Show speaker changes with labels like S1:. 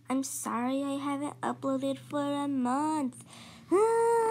S1: I'm sorry I haven't uploaded for a month.